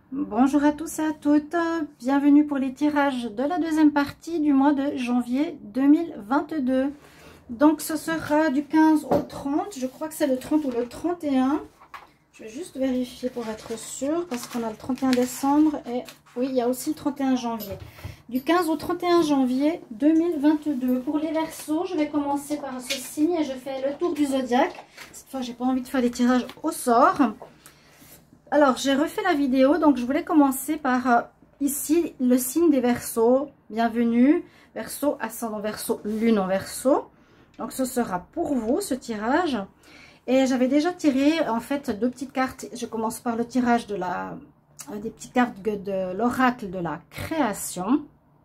Bonjour à tous et à toutes, bienvenue pour les tirages de la deuxième partie du mois de janvier 2022. Donc ce sera du 15 au 30, je crois que c'est le 30 ou le 31. Je vais juste vérifier pour être sûre parce qu'on a le 31 décembre et oui, il y a aussi le 31 janvier. Du 15 au 31 janvier 2022. Pour les Verseaux, je vais commencer par ce signe et je fais le tour du zodiaque. Cette fois, j'ai pas envie de faire des tirages au sort. Alors, j'ai refait la vidéo, donc je voulais commencer par ici le signe des Verseaux. Bienvenue, Verseau, ascendant Verseau, lune en Verseau. Donc, ce sera pour vous ce tirage. Et j'avais déjà tiré en fait deux petites cartes. Je commence par le tirage de des petites cartes de l'oracle de la création.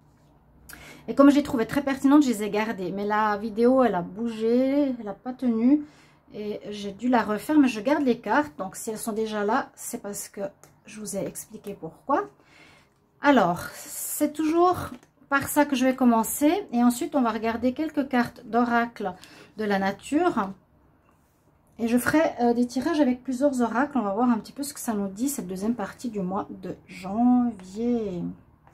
Et comme je les trouvais très pertinentes, je les ai gardées. Mais la vidéo, elle a bougé, elle n'a pas tenu. Et j'ai dû la refaire, mais je garde les cartes. Donc, si elles sont déjà là, c'est parce que je vous ai expliqué pourquoi. Alors, c'est toujours par ça que je vais commencer. Et ensuite, on va regarder quelques cartes d'oracle de la nature. Et je ferai des tirages avec plusieurs oracles. On va voir un petit peu ce que ça nous dit, cette deuxième partie du mois de janvier.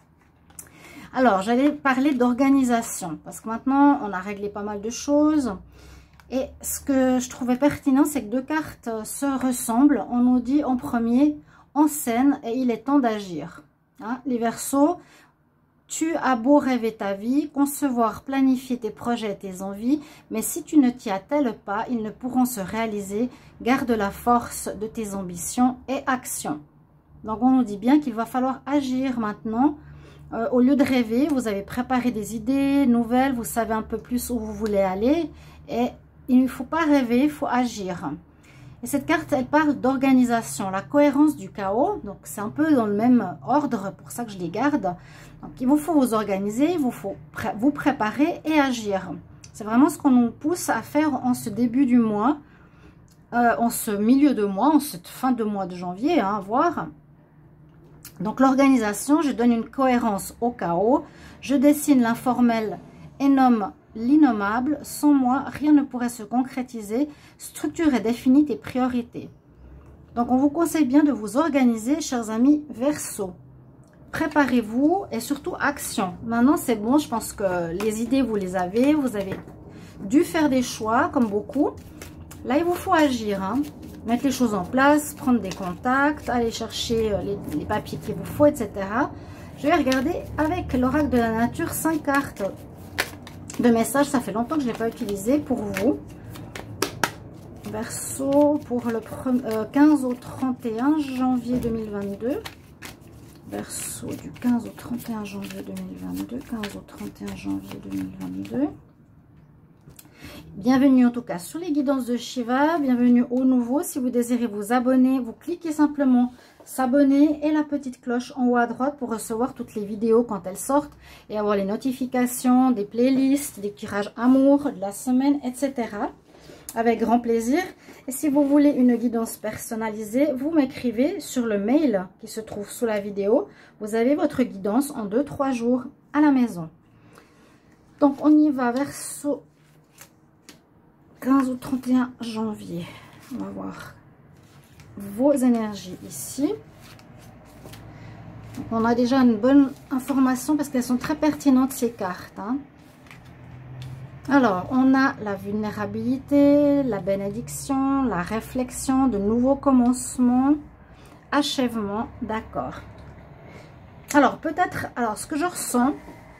Alors, j'allais parler d'organisation. Parce que maintenant, on a réglé pas mal de choses. Et ce que je trouvais pertinent, c'est que deux cartes se ressemblent. On nous dit en premier, en scène, et il est temps d'agir. Hein, les Verseaux, tu as beau rêver ta vie, concevoir, planifier tes projets et tes envies, mais si tu ne t'y attelles pas, ils ne pourront se réaliser. Garde la force de tes ambitions et actions. Donc on nous dit bien qu'il va falloir agir maintenant. Au lieu de rêver, vous avez préparé des idées nouvelles, vous savez un peu plus où vous voulez aller et il ne faut pas rêver, il faut agir. Et cette carte, elle parle d'organisation, la cohérence du chaos. Donc, c'est un peu dans le même ordre, pour ça que je les garde. Donc, il vous faut vous organiser, il vous faut vous préparer et agir. C'est vraiment ce qu'on nous pousse à faire en ce début du mois, en ce milieu de mois, en cette fin de mois de janvier, hein, voir. Donc, l'organisation, je donne une cohérence au chaos. Je dessine l'informel et nomme l'innommable. Sans moi, rien ne pourrait se concrétiser. Structure et définis tes priorités. Donc, on vous conseille bien de vous organiser, chers amis Verseaux. Préparez-vous et surtout action. Maintenant, c'est bon, je pense que les idées, vous les avez. Vous avez dû faire des choix, comme beaucoup. Là, il vous faut agir, hein. Mettre les choses en place, prendre des contacts, aller chercher les papiers qu'il vous faut, etc. Je vais regarder avec l'oracle de la nature 5 cartes de messages. Ça fait longtemps que je ne l'ai pas utilisé pour vous. Verseau pour le 15 au 31 janvier 2022. Verseau du 15 au 31 janvier 2022. 15 au 31 janvier 2022. Bienvenue en tout cas sur les guidances de Shiva, bienvenue aux nouveaux. Si vous désirez vous abonner, vous cliquez simplement s'abonner et la petite cloche en haut à droite pour recevoir toutes les vidéos quand elles sortent et avoir les notifications, des playlists, des tirages amour de la semaine, etc. Avec grand plaisir. Et si vous voulez une guidance personnalisée, vous m'écrivez sur le mail qui se trouve sous la vidéo. Vous avez votre guidance en 2-3 jours à la maison. Donc on y va, Verseau. 15 au 31 janvier. On va voir vos énergies ici. Donc, on a déjà une bonne information parce qu'elles sont très pertinentes ces cartes. Hein. Alors, on a la vulnérabilité, la bénédiction, la réflexion, de nouveaux commencements, achèvement, d'accord. Alors, peut-être, alors ce que je ressens...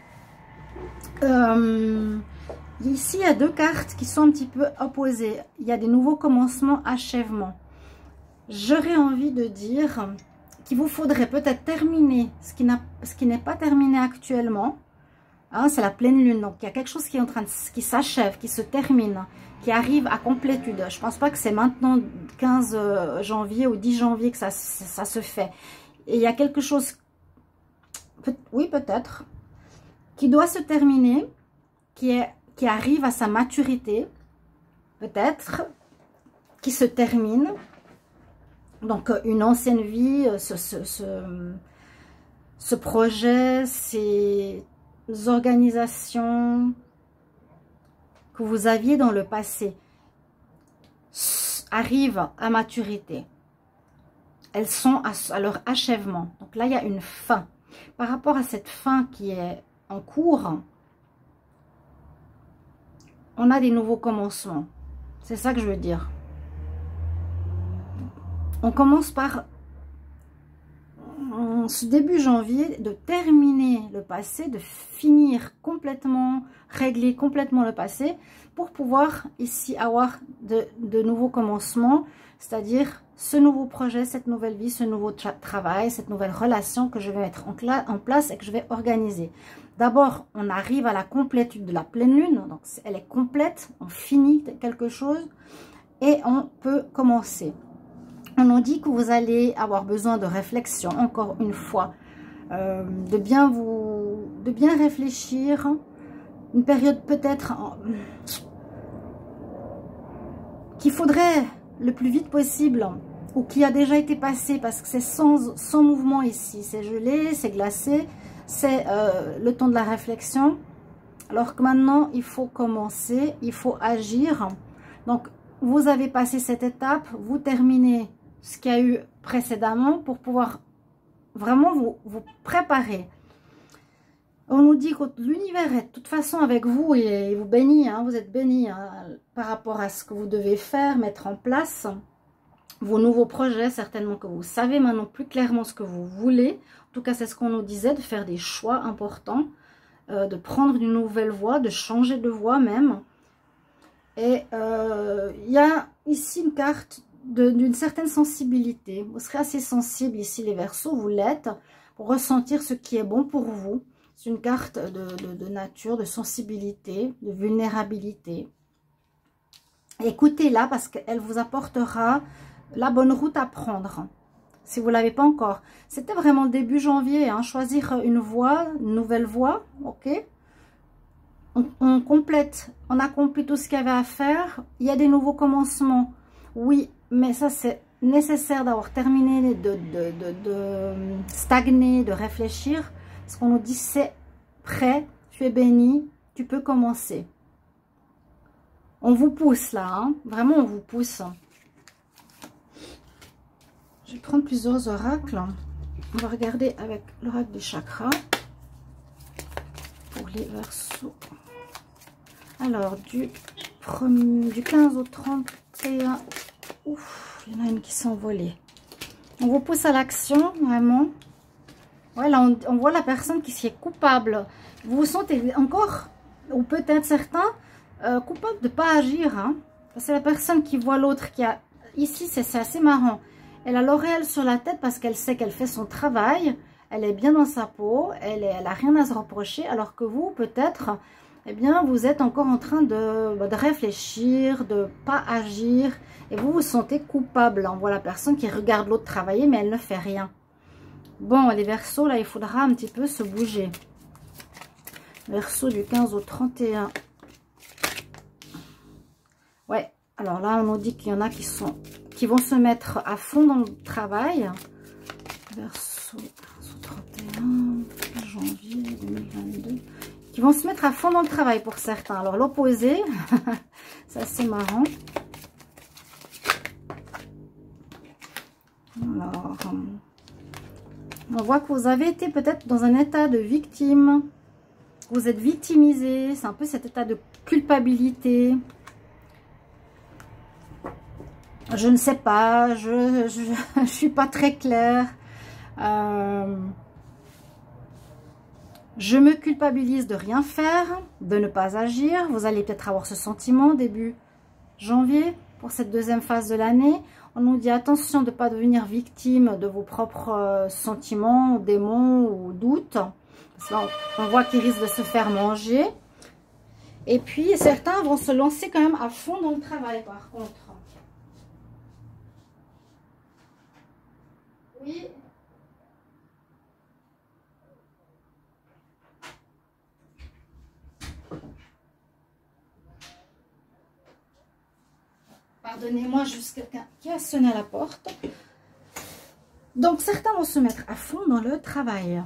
ici, il y a deux cartes qui sont un petit peu opposées. Il y a des nouveaux commencements, achèvements. J'aurais envie de dire qu'il vous faudrait peut-être terminer ce qui n'est pas terminé actuellement. Hein, c'est la pleine lune. Donc, il y a quelque chose qui est en train de, qui s'achève, qui se termine, qui arrive à complétude. Je ne pense pas que c'est maintenant 15 janvier ou 10 janvier que ça se fait. Et il y a quelque chose, oui peut-être, qui doit se terminer, qui arrive à sa maturité, peut-être, qui se termine. Donc, une ancienne vie, ce projet, ces organisations que vous aviez dans le passé arrivent à maturité. elles sont à leur achèvement. Donc là, il y a une fin. Par rapport à cette fin qui est en cours, on a des nouveaux commencements. C'est ça que je veux dire. On commence par, en ce début janvier, de terminer le passé, de finir complètement, régler complètement le passé, pour pouvoir ici avoir de nouveaux commencements, c'est-à-dire ce nouveau projet, cette nouvelle vie, ce nouveau travail, cette nouvelle relation que je vais mettre en place et que je vais organiser. D'abord, on arrive à la complétude de la pleine lune, donc elle est complète, on finit quelque chose et on peut commencer. On nous dit que vous allez avoir besoin de réflexion, encore une fois, de bien réfléchir, une période peut-être qu'il faudrait le plus vite possible, ou qui a déjà été passé, parce que c'est sans mouvement ici, c'est gelé, c'est glacé, c'est le temps de la réflexion, alors que maintenant il faut commencer, il faut agir. Donc vous avez passé cette étape, vous terminez ce qu'il y a eu précédemment pour pouvoir vraiment vous préparer. On nous dit que l'univers est de toute façon avec vous et vous bénit, hein, vous êtes bénis hein, par rapport à ce que vous devez faire, mettre en place, vos nouveaux projets, certainement que vous savez maintenant plus clairement ce que vous voulez. En tout cas, c'est ce qu'on nous disait, de faire des choix importants, de prendre une nouvelle voie, de changer de voie même. Et il y a ici une carte d'une certaine sensibilité. Vous serez assez sensible ici les Verseaux, vous l'êtes, pour ressentir ce qui est bon pour vous. C'est une carte de nature, de sensibilité, de vulnérabilité. Écoutez-la parce qu'elle vous apportera la bonne route à prendre. Si vous ne l'avez pas encore. C'était vraiment début janvier, hein, choisir une voie, une nouvelle voie, ok. On complète, on accomplit tout ce qu'il y avait à faire. Il y a des nouveaux commencements, oui, mais ça c'est nécessaire d'avoir terminé de stagner, de réfléchir. Parce qu'on nous dit c'est prêt, tu es béni, tu peux commencer. On vous pousse là, hein, vraiment on vous pousse. Je vais prendre plusieurs oracles. On va regarder avec l'oracle du chakra pour les Verseaux. Alors, du 15 au 31, ouf, il y en a une qui s'envolait. On vous pousse à l'action, vraiment. Ouais, là, on voit la personne qui s'y est coupable. Vous vous sentez encore, ou peut-être certains, coupables de ne pas agir. Hein. C'est la personne qui voit l'autre qui a... Ici, c'est assez marrant. Elle a l'auréole sur la tête parce qu'elle sait qu'elle fait son travail. Elle est bien dans sa peau. Elle n'a rien à se reprocher. Alors que vous, peut-être, eh bien, vous êtes encore en train de réfléchir, de ne pas agir. Et vous vous sentez coupable. On voit la personne qui regarde l'autre travailler, mais elle ne fait rien. Bon, les Verseaux, là, il faudra un petit peu se bouger. Verseau du 15 au 31. Ouais, alors là, on nous dit qu'il y en a qui vont se mettre à fond dans le travail. Verseau 15 au 31, janvier 2022. Qui vont se mettre à fond dans le travail pour certains. Alors, l'opposé, c'est assez marrant. Alors... on voit que vous avez été peut-être dans un état de victime. Vous êtes victimisé. C'est un peu cet état de culpabilité. Je ne sais pas. Je suis pas très claire. Je me culpabilise de rien faire, de ne pas agir. Vous allez peut-être avoir ce sentiment début janvier pour cette deuxième phase de l'année. On nous dit attention de ne pas devenir victime de vos propres sentiments, démons ou doutes. Parce que là, on voit qu'ils risquent de se faire manger. Et puis, certains vont se lancer quand même à fond dans le travail, par contre. Oui. Pardonnez-moi, juste quelqu'un qui a sonné à la porte. Donc, certains vont se mettre à fond dans le travail.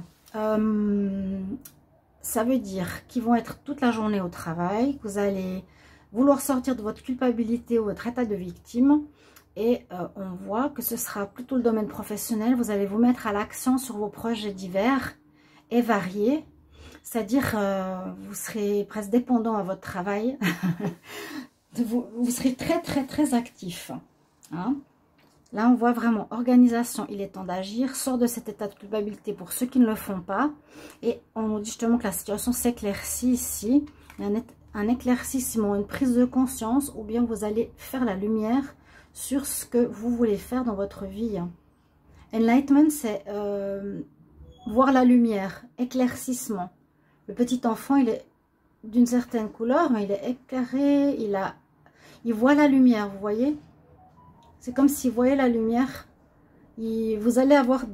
Ça veut dire qu'ils vont être toute la journée au travail, que vous allez vouloir sortir de votre culpabilité ou votre état de victime. Et on voit que ce sera plutôt le domaine professionnel. Vous allez vous mettre à l'action sur vos projets divers et variés. C'est-à-dire, vous serez presque dépendant à votre travail. vous serez très, très, très actif. Hein? Là, on voit vraiment organisation. Il est temps d'agir. Sort de cet état de culpabilité pour ceux qui ne le font pas. Et on nous dit justement que la situation s'éclaircit ici. Il y a un éclaircissement, une prise de conscience. Ou bien vous allez faire la lumière sur ce que vous voulez faire dans votre vie. Enlightenment, c'est voir la lumière, éclaircissement. Le petit enfant, il est d'une certaine couleur, mais il est éclairé, il voit la lumière, vous voyez. C'est comme s'il voyait la lumière. Vous allez avoir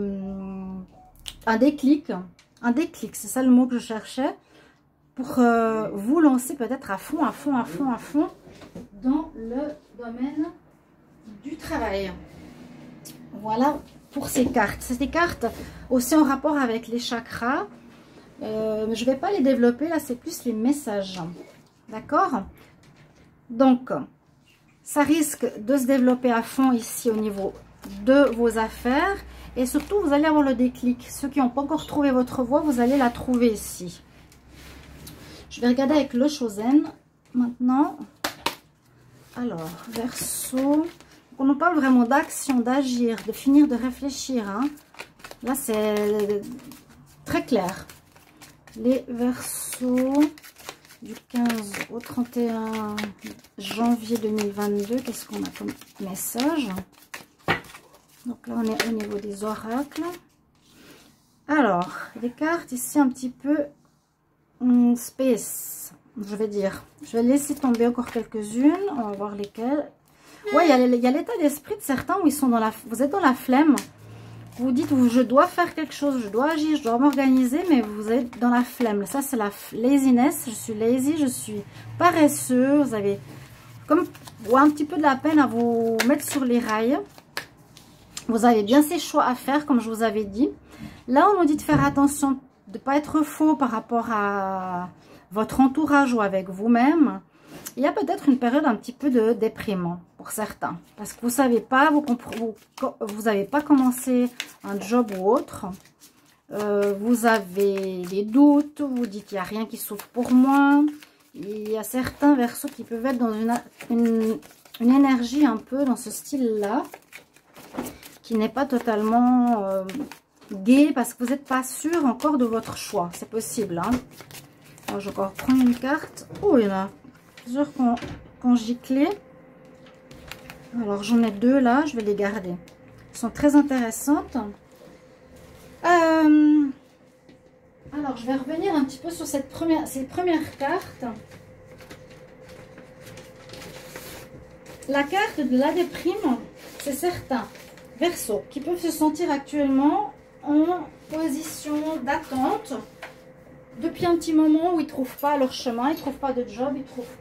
un déclic, c'est ça le mot que je cherchais, pour vous lancer peut-être à fond dans le domaine du travail. Voilà pour ces cartes. Ces cartes aussi en rapport avec les chakras. Je ne vais pas les développer, là c'est plus les messages. D'accord? Donc, ça risque de se développer à fond ici au niveau de vos affaires. Et surtout, vous allez avoir le déclic. Ceux qui n'ont pas encore trouvé votre voie, vous allez la trouver ici. Je vais regarder avec le Chosen maintenant. Alors, Verseau. On nous parle vraiment d'action, d'agir, de finir de réfléchir. Hein. Là, c'est très clair. Les Verseaux du 15 au 31 janvier 2022. Qu'est-ce qu'on a comme message? Donc là, on est au niveau des oracles. Alors, les cartes ici un petit peu space, je vais dire. Je vais laisser tomber encore quelques-unes. On va voir lesquelles. Ouais, il y a l'état d'esprit de certains où ils sont vous êtes dans la flemme. Vous dites, je dois faire quelque chose, je dois agir, je dois m'organiser, mais vous êtes dans la flemme. Ça, c'est la laziness. Je suis lazy, je suis paresseux. Vous avez comme un petit peu de la peine à vous mettre sur les rails. Vous avez bien ces choix à faire, comme je vous avais dit. Là, on nous dit de faire attention, de ne pas être faux par rapport à votre entourage ou avec vous-même. Il y a peut-être une période un petit peu de déprimant pour certains. Parce que vous ne savez pas, vous n'avez pas commencé un job ou autre. Vous avez des doutes, vous dites qu'il n'y a rien qui s'ouvre pour moi. Il y a certains Verseaux qui peuvent être dans une énergie un peu dans ce style-là, qui n'est pas totalement gai parce que vous n'êtes pas sûr encore de votre choix. C'est possible. Hein. Alors, je vais encore prendre une carte. Oh, il y en a plusieurs qu'on giclé. Alors, j'en ai deux là. Je vais les garder. Elles sont très intéressantes. Alors, je vais revenir un petit peu sur ces premières cartes. La carte de la déprime, c'est certain. Verseau, qui peuvent se sentir actuellement en position d'attente depuis un petit moment où ils ne trouvent pas leur chemin, ils ne trouvent pas de job, ils ne trouvent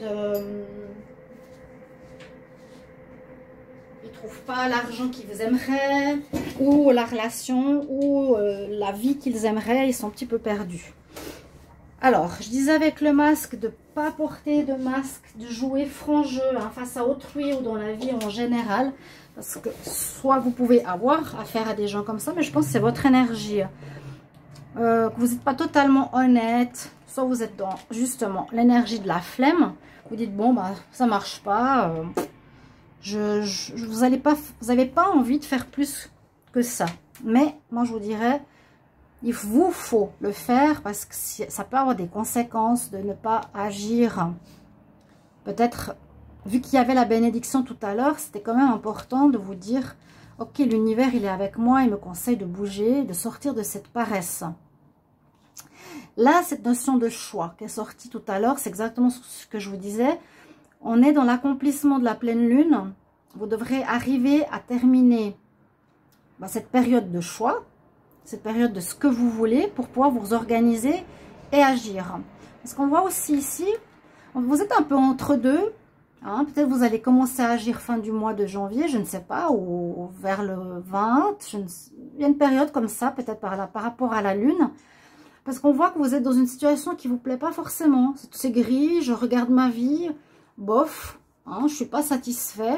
pas l'argent qu'ils aimeraient, ou la relation, ou la vie qu'ils aimeraient, ils sont un petit peu perdus. Alors, je disais avec le masque de ne pas porter de masque, de jouer franc jeu hein, face à autrui ou dans la vie en général. Parce que soit vous pouvez avoir affaire à des gens comme ça, mais je pense que c'est votre énergie. Que vous n'êtes pas totalement honnête, soit vous êtes dans justement l'énergie de la flemme. Vous dites, bon, bah, ça marche pas. Vous n'avez pas envie de faire plus que ça. Mais moi, je vous dirais, il vous faut le faire parce que ça peut avoir des conséquences de ne pas agir. Peut-être... Vu qu'il y avait la bénédiction tout à l'heure, c'était quand même important de vous dire, ok, l'univers, il est avec moi, il me conseille de bouger, de sortir de cette paresse. Là, cette notion de choix qui est sortie tout à l'heure, c'est exactement ce que je vous disais. On est dans l'accomplissement de la pleine lune. Vous devrez arriver à terminer cette période de choix, cette période de ce que vous voulez pour pouvoir vous organiser et agir. Parce qu'on voit aussi ici, vous êtes un peu entre deux. Hein, peut-être vous allez commencer à agir fin du mois de janvier, je ne sais pas, ou vers le 20. Il y a une période comme ça, peut-être par rapport à la lune. Parce qu'on voit que vous êtes dans une situation qui ne vous plaît pas forcément. C'est gris, je regarde ma vie, bof, hein, je ne suis pas satisfait.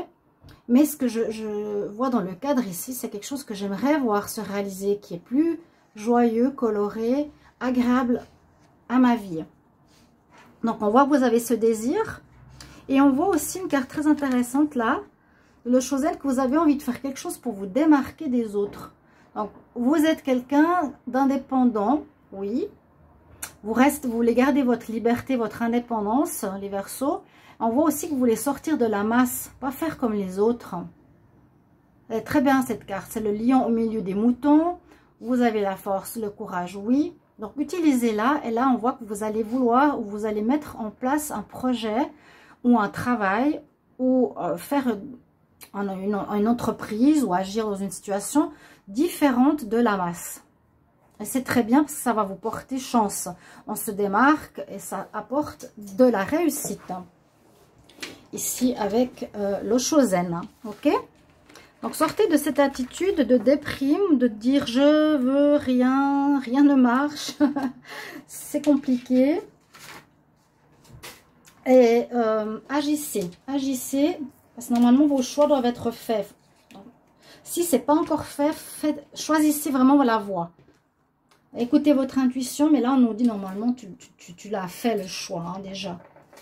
Mais ce que je vois dans le cadre ici, c'est quelque chose que j'aimerais voir se réaliser, qui est plus joyeux, coloré, agréable à ma vie. Donc, on voit que vous avez ce désir. Et on voit aussi une carte très intéressante là. Le Chosen, que vous avez envie de faire quelque chose pour vous démarquer des autres. Donc, vous êtes quelqu'un d'indépendant, oui. Vous voulez garder votre liberté, votre indépendance, les Verseaux. On voit aussi que vous voulez sortir de la masse, pas faire comme les autres. Elle est très bien cette carte. C'est le lion au milieu des moutons. Vous avez la force, le courage, oui. Donc, utilisez-la. Et là, on voit que vous allez vouloir ou vous allez mettre en place un projet ou un travail ou faire une entreprise ou agir dans une situation différente de la masse. Et c'est très bien parce que ça va vous porter chance. On se démarque et ça apporte de la réussite. Ici avec le Chosen, ok? Donc sortez de cette attitude de déprime, de dire je veux rien, rien ne marche. C'est compliqué. Et agissez, parce que normalement vos choix doivent être faits. Si ce n'est pas encore fait, choisissez vraiment la voie. Écoutez votre intuition, mais là on nous dit normalement tu l'as fait le choix hein, déjà.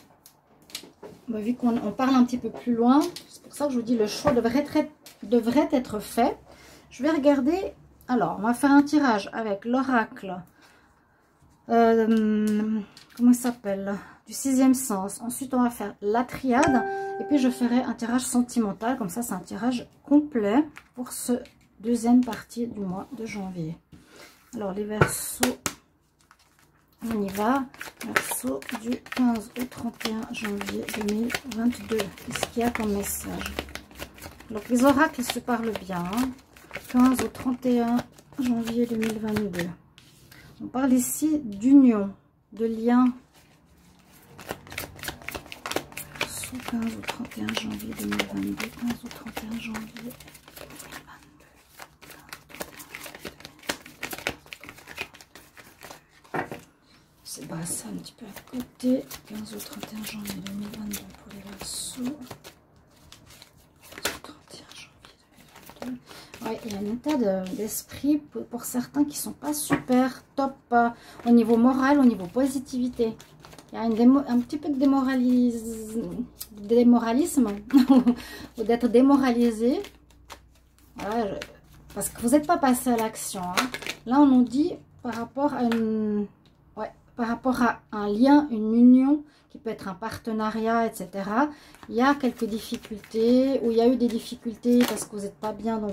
Vu qu'on parle un petit peu plus loin, c'est pour ça que je vous dis le choix devrait être fait. Je vais regarder, alors on va faire un tirage avec l'oracle, comment il s'appelle, du 6e sens. Ensuite on va faire la triade et puis je ferai un tirage sentimental, comme ça c'est un tirage complet pour ce deuxième partie du mois de janvier. Alors les Verseaux, on y va. Verseau du 15 au 31 janvier 2022. Qu'est-ce qu'il y a comme message? Donc les oracles se parlent bien. Hein. 15 au 31 janvier 2022. On parle ici d'union, de lien. Verseau 15 au 31 janvier 2022. 15 au 31 janvier. C'est brassé un petit peu à côté. 15 au 31 janvier 2022 pour les Verseaux. 15 au 31 janvier 2022. Ouais, il y a un état d'esprit pour certains qui ne sont pas super top au niveau moral, au niveau positivité. Il y a un petit peu de démoralisme ou d'être démoralisé. Voilà, parce que vous n'êtes pas passé à l'action. Hein. Là, on nous dit par rapport à par rapport à un lien, une union, qui peut être un partenariat, etc. Il y a quelques difficultés, ou il y a eu des difficultés parce que vous n'êtes pas bien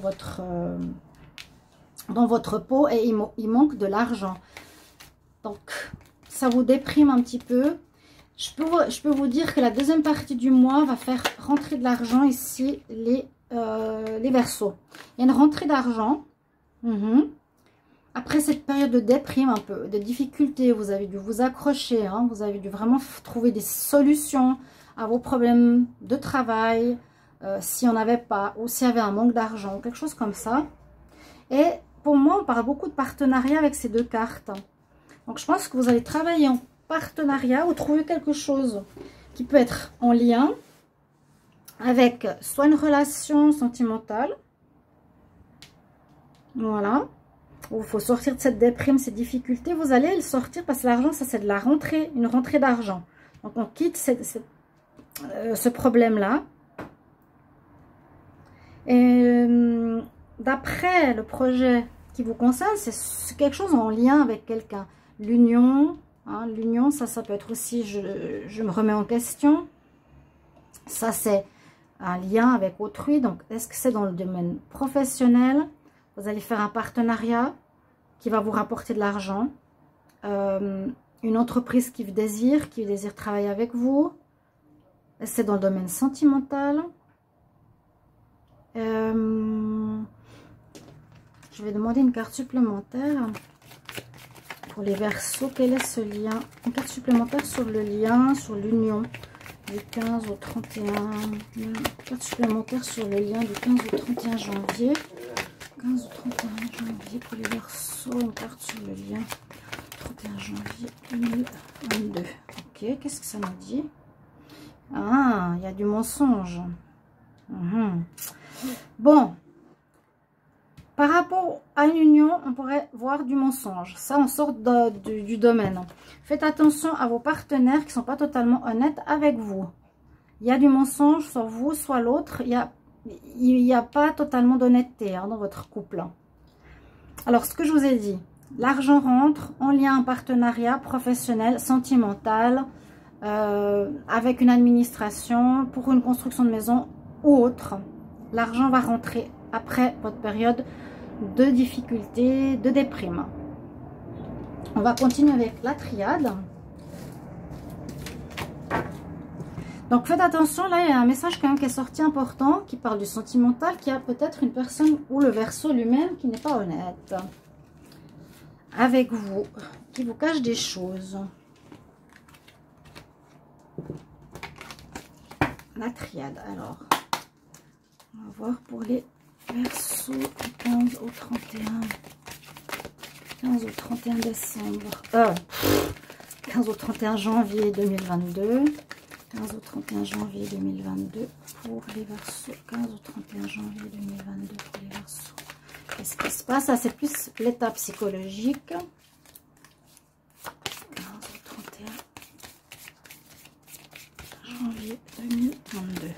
dans votre peau et il manque de l'argent. Donc, ça vous déprime un petit peu. Je peux vous dire que la deuxième partie du mois va faire rentrer de l'argent ici, les Verseaux. Il y a une rentrée d'argent. Après cette période de déprime, un peu de difficulté, vous avez dû vous accrocher, hein, vous avez dû vraiment trouver des solutions à vos problèmes de travail, si on n'avait pas, ou s'il y avait un manque d'argent, quelque chose comme ça. Et pour moi, on parle beaucoup de partenariat avec ces deux cartes. Donc je pense que vous allez travailler en partenariat ou trouver quelque chose qui peut être en lien avec soit une relation sentimentale, voilà. Il faut sortir de cette déprime, ces difficultés. Vous allez le sortir parce que l'argent, ça c'est de la rentrée, une rentrée d'argent. Donc on quitte ce problème-là. Et d'après le projet qui vous concerne, c'est quelque chose en lien avec quelqu'un. L'union, hein, l'union, ça peut être aussi, je me remets en question. Ça c'est un lien avec autrui. Donc est-ce que c'est dans le domaine professionnel? Vous allez faire un partenariat qui va vous rapporter de l'argent. Une entreprise qui désire travailler avec vous. C'est dans le domaine sentimental. Je vais demander une carte supplémentaire pour les Verseaux. Quel est ce lien? Une carte supplémentaire sur le lien, sur l'union du 15 au 31. Une carte supplémentaire sur le lien du 15 au 31 janvier. 15 au 31 janvier pour les Verseaux, une carte sur le lien 31 janvier 2022. Ok, qu'est-ce que ça nous dit? Ah, il y a du mensonge. Bon, par rapport à une union, on pourrait voir du mensonge. Ça, on sort du domaine. Faites attention à vos partenaires qui ne sont pas totalement honnêtes avec vous. Il y a du mensonge, soit vous, soit l'autre. Il n'y a pas totalement d'honnêteté dans votre couple. Alors, ce que je vous ai dit, l'argent rentre en lien, en partenariat professionnel, sentimental, avec une administration, pour une construction de maison ou autre. L'argent va rentrer après votre période de difficulté, de déprime. On va continuer avec la triade. Donc faites attention, là il y a un message quand même qui est sorti important, qui parle du sentimental, qui a peut-être une personne ou le Verseau lui-même qui n'est pas honnête avec vous, qui vous cache des choses. La triade, alors, on va voir pour les Verseaux du 15 au 31. 15 au 31 décembre. 15 au 31 janvier 2022. 15 au 31 janvier 2022 pour les Verseaux. 15 au 31 janvier 2022 pour les Verseaux. Qu'est-ce qui se passe? Ça, c'est plus l'état psychologique. 15 au 31 janvier 2022.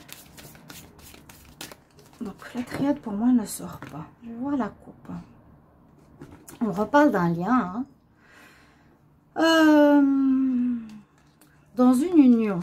Donc, la triade, pour moi, ne sort pas. Je vais voir la coupe. On reparle d'un lien. Dans une union.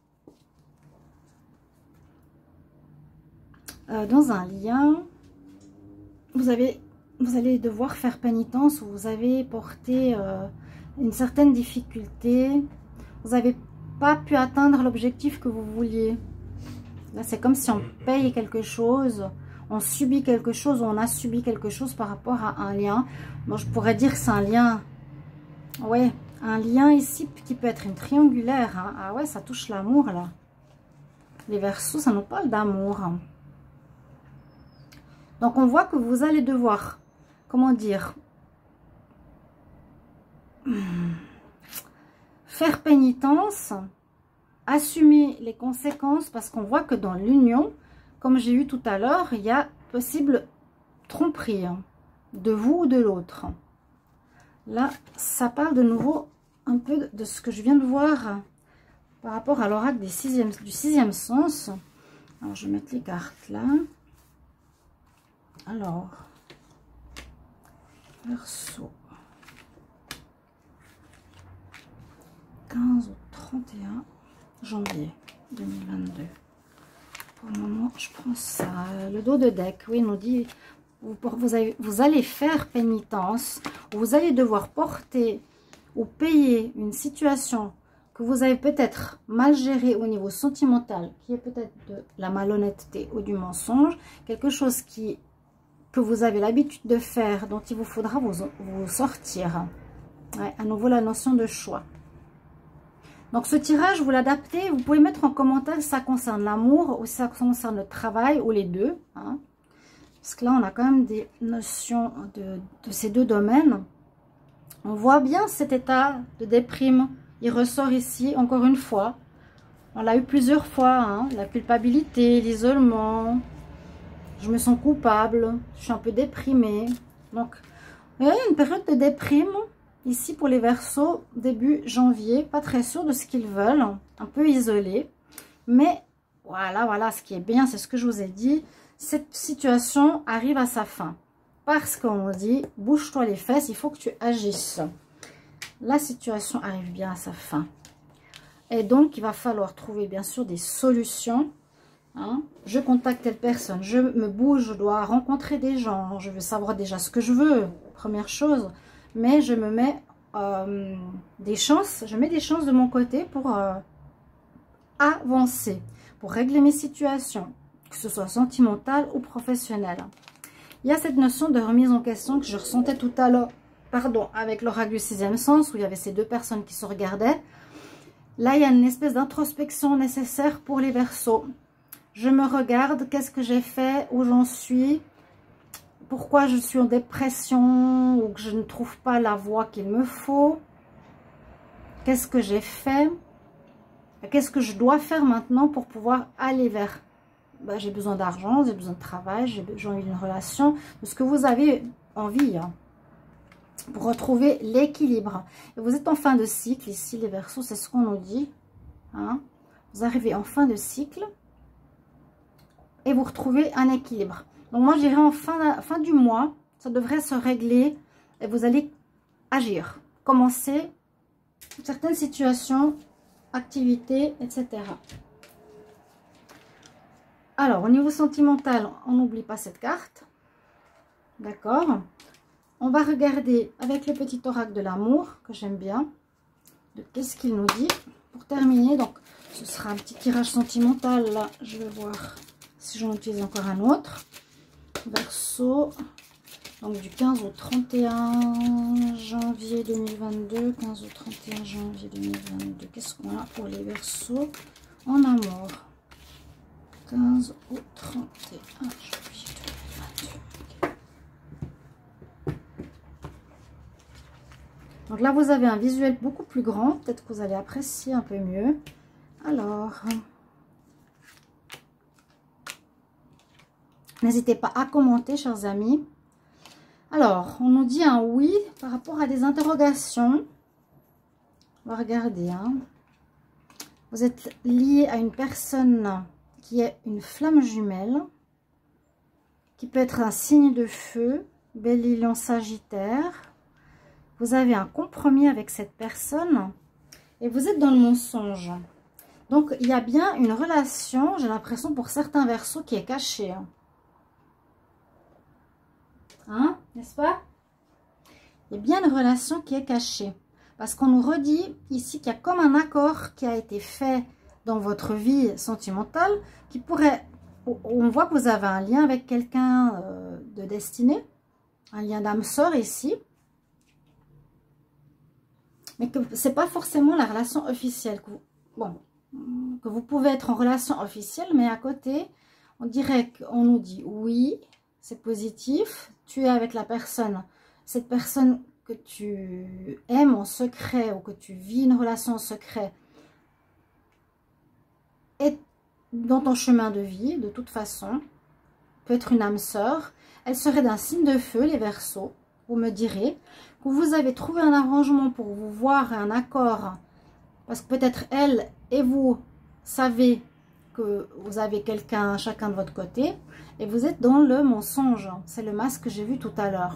Dans un lien, vous allez devoir faire pénitence, ou vous avez porté une certaine difficulté. Vous n'avez pas pu atteindre l'objectif que vous vouliez. Là, c'est comme si on paye quelque chose, on subit quelque chose, ou on a subi quelque chose par rapport à un lien. Moi, je pourrais dire que c'est un lien, ouais, un lien ici qui peut être une triangulaire. Ah ouais, ça touche l'amour, là. Les Verseaux, ça nous parle d'amour. Donc, on voit que vous allez devoir, comment dire, faire pénitence, assumer les conséquences, parce qu'on voit que dans l'union, comme j'ai eu tout à l'heure, il y a possible tromperie de vous ou de l'autre. Là, ça parle de nouveau un peu de ce que je viens de voir par rapport à l'oracle du sixième sens. Alors, je vais mettre les cartes là. Alors, Verseau, 15 au 31 janvier 2022. Pour le moment, je prends ça. Le dos de deck, oui, nous dit, vous allez faire pénitence, vous allez devoir porter ou payer une situation que vous avez peut-être mal gérée au niveau sentimental, qui est peut-être de la malhonnêteté ou du mensonge, quelque chose que vous avez l'habitude de faire, dont il vous faudra vous sortir. Ouais, à nouveau, la notion de choix. Donc, ce tirage, vous l'adaptez. Vous pouvez mettre en commentaire si ça concerne l'amour ou si ça concerne le travail, ou les deux. Parce que là, on a quand même des notions de ces deux domaines. On voit bien cet état de déprime. Il ressort ici, encore une fois. On l'a eu plusieurs fois. La culpabilité, l'isolement. Je me sens coupable, je suis un peu déprimée. Donc, il y a une période de déprime ici pour les Verseaux, début janvier. Pas très sûr de ce qu'ils veulent, un peu isolé. Mais voilà, ce qui est bien, c'est ce que je vous ai dit. Cette situation arrive à sa fin. Parce qu'on dit, bouge-toi les fesses, il faut que tu agisses. La situation arrive bien à sa fin. Et donc, il va falloir trouver bien sûr des solutions. Je contacte telle personne, je me bouge, je dois rencontrer des gens, je veux savoir déjà ce que je veux, première chose, mais je me mets des chances de mon côté pour avancer, pour régler mes situations, que ce soit sentimentale ou professionnelle. Il y a cette notion de remise en question que je ressentais tout à l'heure, avec l'oracle du sixième sens, où il y avait ces deux personnes qui se regardaient. Là, il y a une espèce d'introspection nécessaire pour les Verseaux. Je me regarde, qu'est-ce que j'ai fait, où j'en suis, pourquoi je suis en dépression ou que je ne trouve pas la voie qu'il me faut, qu'est-ce que j'ai fait, qu'est-ce que je dois faire maintenant pour pouvoir aller vers bah, j'ai besoin d'argent, j'ai besoin de travail, j'ai envie d'une relation, de ce que vous avez envie, hein, pour retrouver l'équilibre. Et vous êtes en fin de cycle ici, les Verseaux, c'est ce qu'on nous dit. Hein. Vous arrivez en fin de cycle et vous retrouvez un équilibre. Donc moi, j'irai en fin du mois, ça devrait se régler et vous allez agir, commencer certaines situations, activités, etc. Alors, au niveau sentimental, on n'oublie pas cette carte. D'accord. On va regarder avec le petit oracle de l'amour, que j'aime bien, de qu'est-ce qu'il nous dit. Pour terminer, donc, ce sera un petit tirage sentimental. Là, je vais voir si j'en utilise encore un autre. Verseau, donc du 15 au 31 janvier 2022. 15 au 31 janvier 2022. Qu'est-ce qu'on a pour les Verseaux en amour? 15 au 31 janvier 2022. Donc là, vous avez un visuel beaucoup plus grand. Peut-être que vous allez apprécier un peu mieux. Alors, n'hésitez pas à commenter, chers amis. Alors, on nous dit un oui par rapport à des interrogations. On va regarder. Hein. Vous êtes lié à une personne qui est une flamme jumelle, qui peut être un signe de feu, Bélier, Lion, Sagittaire. Vous avez un compromis avec cette personne et vous êtes dans le mensonge. Donc, il y a bien une relation, j'ai l'impression pour certains Verseaux, qui est cachée. Hein, n'est-ce pas? Il y a bien une relation qui est cachée. Parce qu'on nous redit ici qu'il y a comme un accord qui a été fait dans votre vie sentimentale, qui pourrait, on voit que vous avez un lien avec quelqu'un de destinée, un lien d'âme sœur ici, mais que c'est pas forcément la relation officielle. Que vous pouvez être en relation officielle, mais à côté, on dirait qu'on nous dit oui, c'est positif, tu es avec la personne, cette personne que tu aimes en secret ou que tu vis une relation en secret, est dans ton chemin de vie, de toute façon, peut être une âme sœur, elle serait d'un signe de feu, les Verseaux, vous me direz, que vous avez trouvé un arrangement pour vous voir, un accord, parce que peut-être elle et vous savez que vous avez quelqu'un chacun de votre côté, et vous êtes dans le mensonge, c'est le masque que j'ai vu tout à l'heure.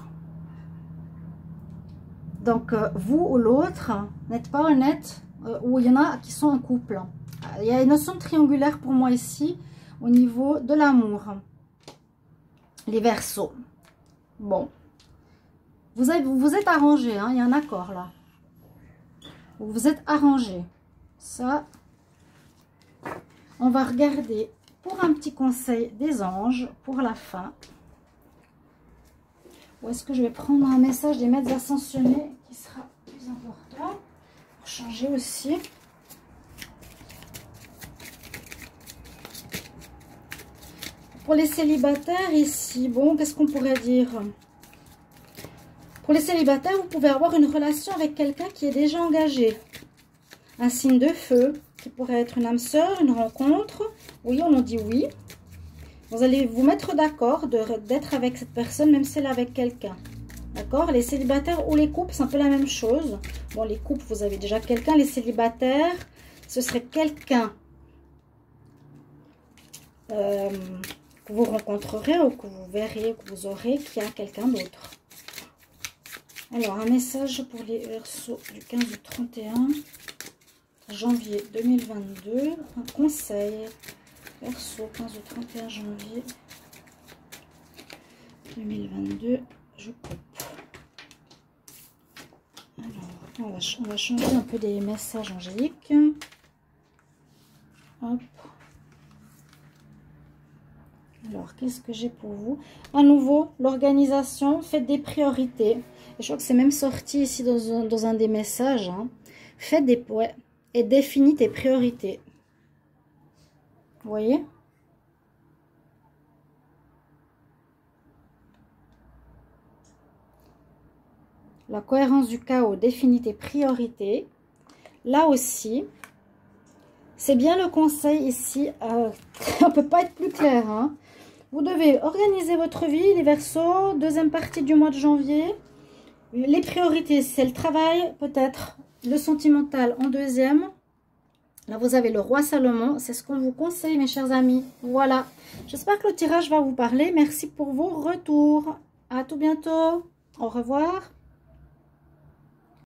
Donc, vous ou l'autre n'êtes pas honnête, ou il y en a qui sont en couple. Il y a une notion triangulaire pour moi ici, au niveau de l'amour. Les Verseaux. Bon. Vous êtes arrangés, hein, il y a un accord là. Vous vous êtes arrangés. Ça, on va regarder pour un petit conseil des anges pour la fin. Ou est-ce que je vais prendre un message des maîtres ascensionnés qui sera plus important pour changer aussi. Pour les célibataires ici, bon, qu'est-ce qu'on pourrait dire? Pour les célibataires, vous pouvez avoir une relation avec quelqu'un qui est déjà engagé. Un signe de feu, qui pourrait être une âme sœur, une rencontre. Oui, on nous dit oui. Vous allez vous mettre d'accord d'être avec cette personne, même si elle est avec quelqu'un. D'accord? Les célibataires ou les couples, c'est un peu la même chose. Bon, les couples, vous avez déjà quelqu'un. Les célibataires, ce serait quelqu'un que vous rencontrerez ou que vous verrez, que vous aurez, qui a quelqu'un d'autre. Alors, un message pour les Verseaux du 15 au 31 janvier 2022. Un conseil. Verseau, 15 au 31 janvier 2022. Je coupe. Alors, on va changer un peu des messages angéliques. Hop. Alors, qu'est-ce que j'ai pour vous? À nouveau, l'organisation, faites des priorités. Et je crois que c'est même sorti ici dans un des messages. Hein. Faites des... Ouais, et définis tes priorités. Vous voyez? La cohérence du chaos, définis tes priorités. Là aussi, C'est bien le conseil ici. On ne peut pas être plus clair. Hein. Vous devez organiser votre vie, les Verseaux, deuxième partie du mois de janvier. Les priorités, c'est le travail, peut-être le sentimental en deuxième. Là, vous avez le roi Salomon. C'est ce qu'on vous conseille, mes chers amis. Voilà. J'espère que le tirage va vous parler. Merci pour vos retours. À tout bientôt. Au revoir.